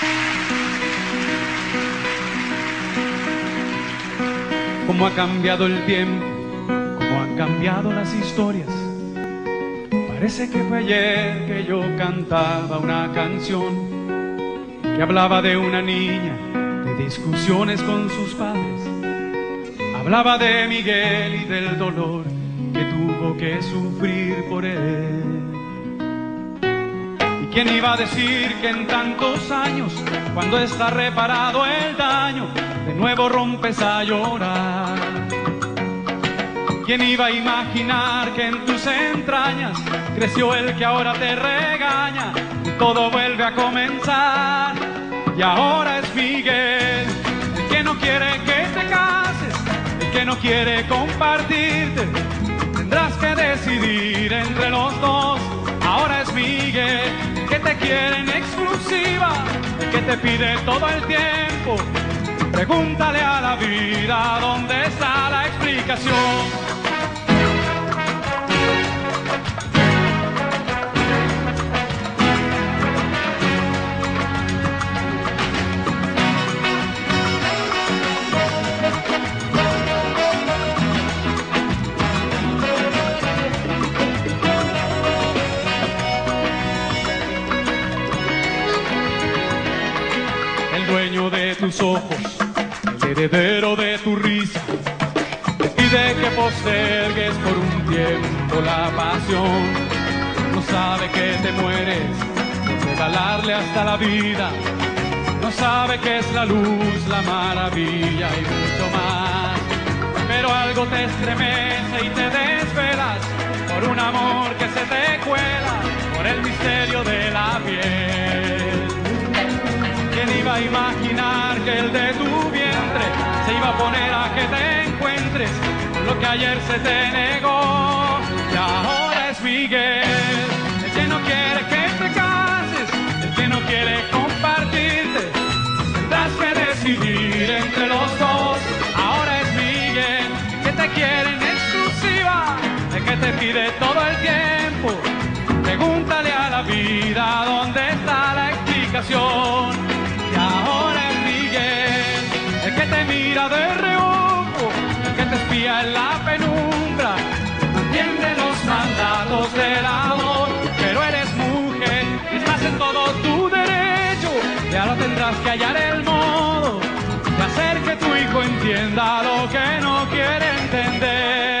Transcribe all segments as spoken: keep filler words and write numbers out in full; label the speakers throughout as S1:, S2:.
S1: Cómo ha cambiado el tiempo, cómo han cambiado las historias. Parece que fue ayer que yo cantaba una canción que hablaba de una niña, de discusiones con sus padres. Hablaba de Miguel y del dolor que tuvo que sufrir por él. ¿Y quién iba a decir que en tantos años, cuando está reparado el daño, de nuevo rompes a llorar? ¿Quién iba a imaginar que en tus entrañas creció el que ahora te regaña y todo vuelve a comenzar? Y ahora es Miguel, el que no quiere que te cases, el que no quiere compartirte. Tendrás que decidir entre los dos. Ahora es Miguel, el que te quiere en exclusiva, el que te pide todo el tiempo. Pregúntale a la vida dónde está la explicación. El dueño de tus ojos, el heredero de tu risa, te pide que postergues por un tiempo la pasión. No sabe que te mueres por regalarle hasta la vida. No sabe que es la luz, la maravilla y mucho más. Pero algo te estremece y te desvelas por un amor que se te cuela, por el misterio de la piel. ¿Quién iba a imaginar que el de tu vientre se iba a poner a que te encuentres con lo que ayer se te negó? Y ahora es Miguel, el que no quiere que te cases, el que no quiere compartirte. Tendrás que decidir entre los dos. Ahora es Miguel, el que te quiere en exclusiva, el que te pide todo el tiempo. Pregúntale a la vida dónde está la explicación. Y ahora es Miguel, el que te mira de reojo, el que te espía en la penumbra, entiende los mandatos del amor. Pero eres mujer, estás en todo tu derecho, y ahora tendrás que hallar el modo de hacer que tu hijo entienda lo que no quiere entender.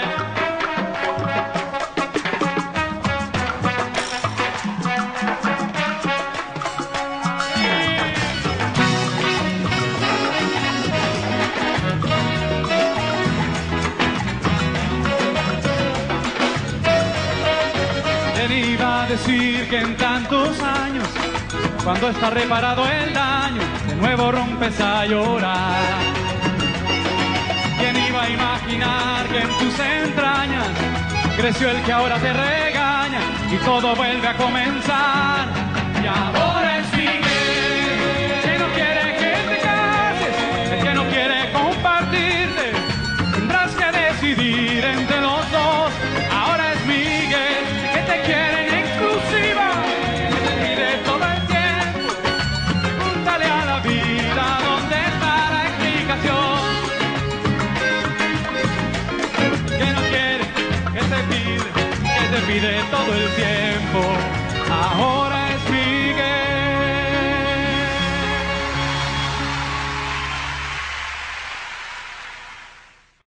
S1: ¿Quién iba a decir que en tantos años, cuando está reparado el daño, de nuevo rompes a llorar? ¿Quién iba a imaginar que en tus entrañas creció el que ahora te regaña y todo vuelve a comenzar? Y ahora es Miguel, el que no quiere que te cases, el que no quiere compartirte. Tendrás que decidir entre los dos. Ahora es Miguel, que te quiere en exclusiva, que te pide todo el tiempo. Pregúntale a la vida dónde está la explicación. Que no quiere, que te pide, que te pide todo el tiempo.